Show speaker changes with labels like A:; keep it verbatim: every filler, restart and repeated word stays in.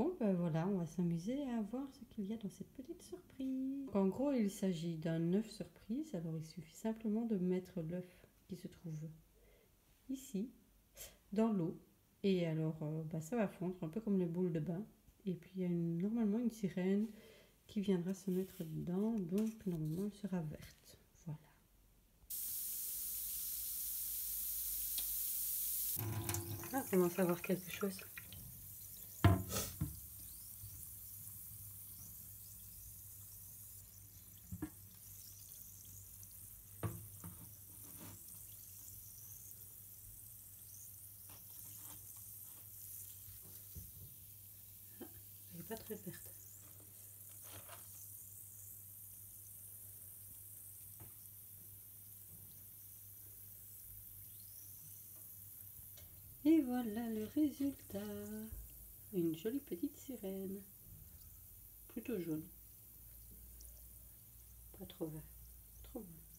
A: Bon, ben voilà, on va s'amuser à voir ce qu'il y a dans cette petite surprise. En gros, il s'agit d'un œuf surprise. Alors, il suffit simplement de mettre l'œuf qui se trouve ici, dans l'eau. Et alors, euh, bah, ça va fondre, un peu comme les boules de bain. Et puis, il y a une, normalement une sirène qui viendra se mettre dedans. Donc, normalement, elle sera verte. Voilà. Ah, on commence à voir quelque chose. Elle n'est pas très verte. Et voilà le résultat. Une jolie petite sirène. Plutôt jaune. Pas trop vert. Trop bon.